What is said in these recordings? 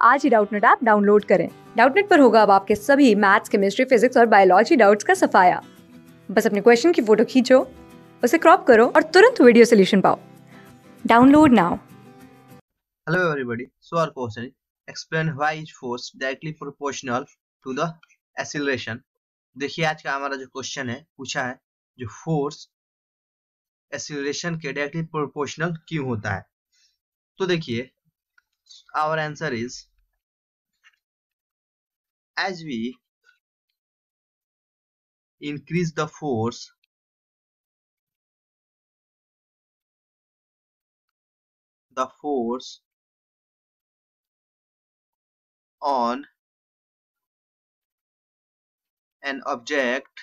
आज ही Doubtnut app download करें। डाउटनेट पर होगा अब आपके सभी मैथ्स, केमिस्ट्री, फिजिक्स और बायोलॉजी डाउट्स का सफाया। बस अपने क्वेश्चन की फोटो खींचो, उसे क्रॉप करो और तुरंत वीडियो सोल्यूशन पाओ। Download now. Hello everybody. So our question is explain why is force directly proportional to the acceleration. देखिए आज का हमारा जो क्वेश्चन है पूछा है जो फोर्स एक्सीलरेशन के डायरेक्टली प्रोपोर्शनल क्यों होता है। तो देखिए our answer is as we increase the force on an object,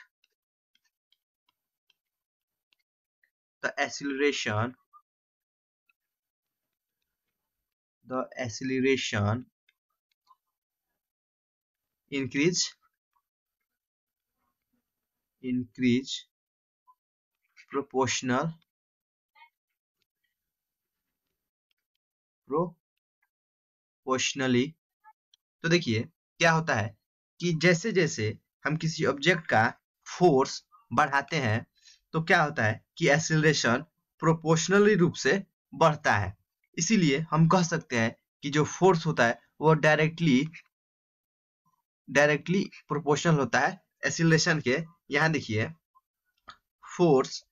the acceleration increase proportionally तो देखिए क्या होता है कि जैसे जैसे हम किसी ऑब्जेक्ट का फोर्स बढ़ाते हैं तो क्या होता है कि एक्सीलरेशन प्रोपोर्शनली रूप से बढ़ता है। इसीलिए हम कह सकते हैं कि जो फोर्स होता है वो डायरेक्टली प्रोपोर्शनल होता है एक्सीलरेशन के। यहाँ देखिए फोर्स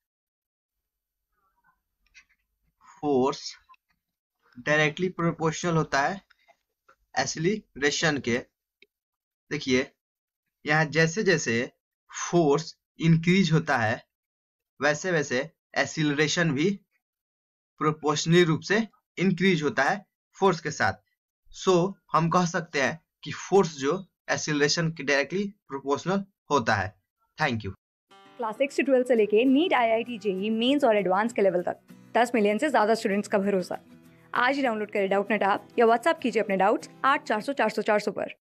डायरेक्टली प्रोपोर्शनल होता है एक्सीलरेशन के। देखिए यहाँ जैसे जैसे फोर्स इंक्रीज होता है वैसे वैसे एक्सीलरेशन भी प्रोपोर्शनली रूप से इंक्रीज होता है फोर्स के साथ। सो हम कह सकते हैं कि फोर्स जो एक्सीलरेशन के डायरेक्टली प्रोपोर्शनल होता है। Thank you. क्लास 6 से 12 से लेके नीट, IIT, जेईई मेंस और एडवांस के लेवल तक 10 मिलियन से ज्यादा स्टूडेंट्स का भरोसा। आज ही डाउनलोड करें डाउटनेट ऐप या व्हाट्सएप कीजिए अपने डाउट्स 8400 400 400 पर।